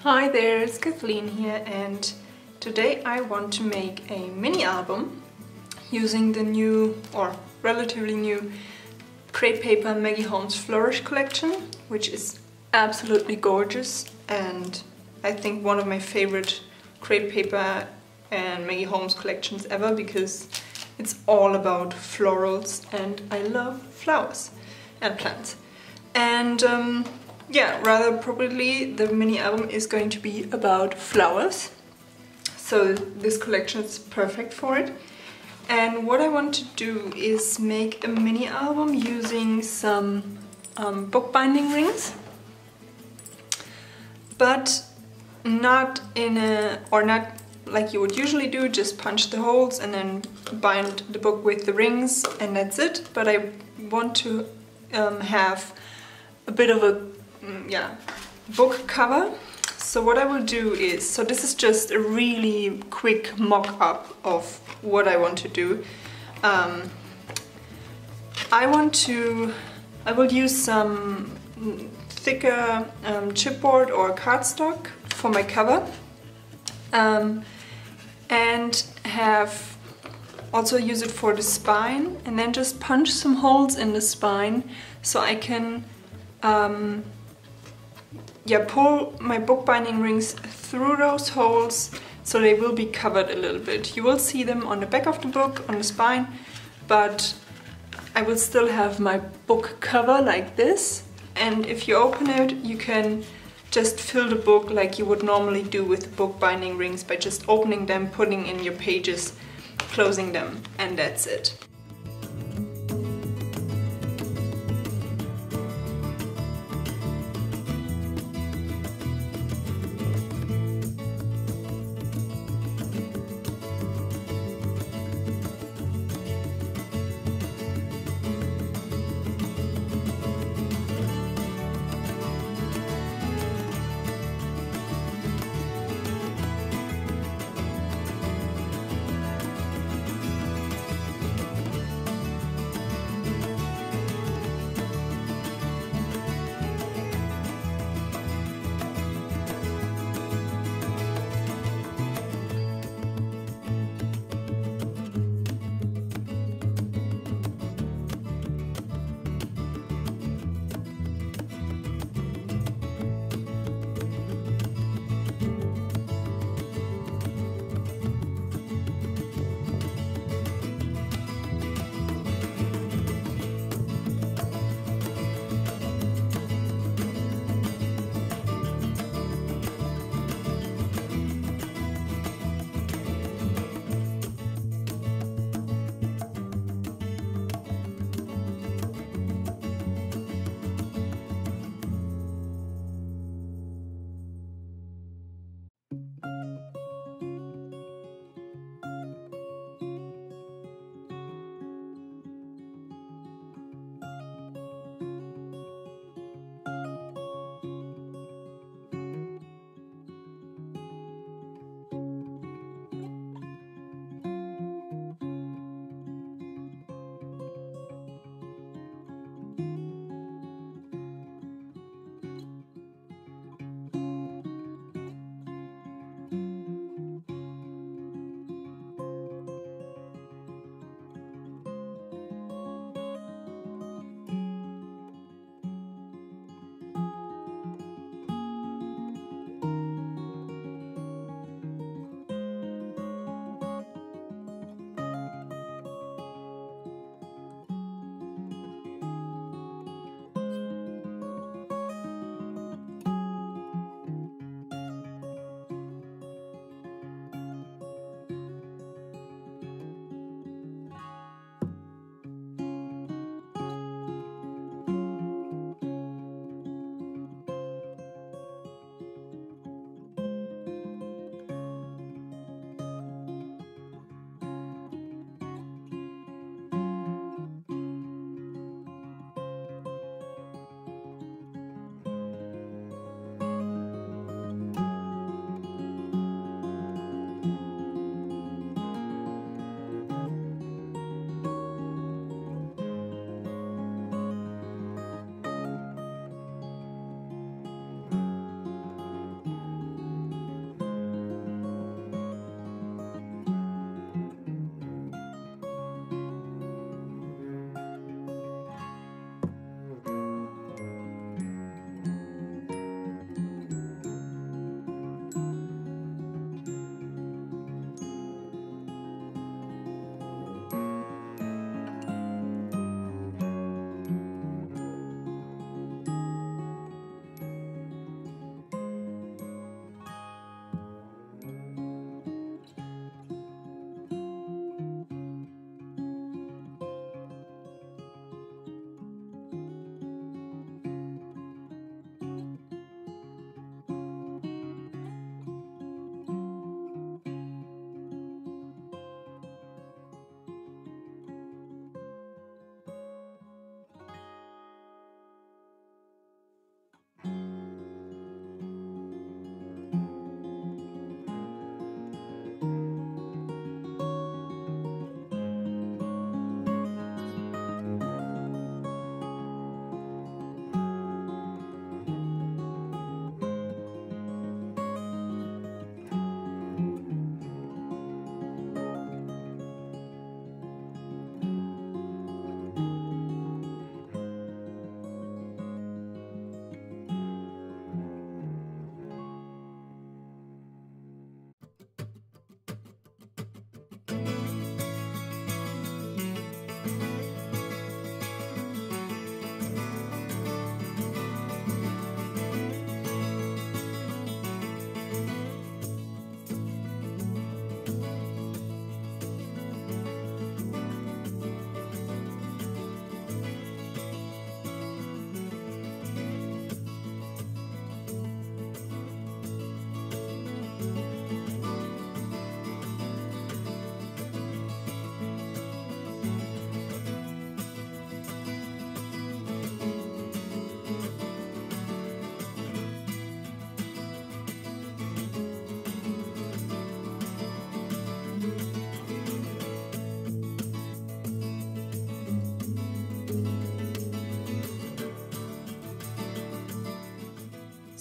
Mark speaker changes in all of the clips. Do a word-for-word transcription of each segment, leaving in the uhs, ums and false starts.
Speaker 1: Hi there, it's Kathleen here, and today I want to make a mini album using the new, or relatively new, crepe paper Maggie Holmes Flourish collection, which is absolutely gorgeous and I think one of my favorite crepe paper and Maggie Holmes collections ever, because it's all about florals and I love flowers and plants. And um, yeah, rather appropriately, the mini album is going to be about flowers. So this collection is perfect for it. And what I want to do is make a mini album using some um, bookbinding rings, but not in a, or not like you would usually do, just punch the holes and then bind the book with the rings and that's it. But I want to um, have a bit of a yeah, book cover. So what I will do is, so this is just a really quick mock-up of what I want to do. Um, I want to, I will use some thicker um, chipboard or cardstock for my cover, um, and have also use it for the spine, and then just punch some holes in the spine so I can um, yeah, pull my bookbinding rings through those holes so they will be covered a little bit. You will see them on the back of the book, on the spine, but I will still have my book cover like this. And if you open it, you can just fill the book like you would normally do with the bookbinding rings by just opening them, putting in your pages, closing them, and that's it.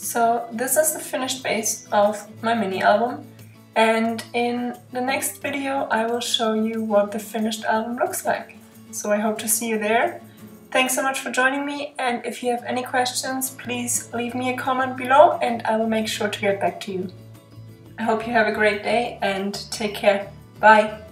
Speaker 1: So this is the finished base of my mini album, and in the next video I will show you what the finished album looks like. So I hope to see you there. Thanks so much for joining me, and if you have any questions, please leave me a comment below and I will make sure to get back to you. I hope you have a great day and take care. Bye!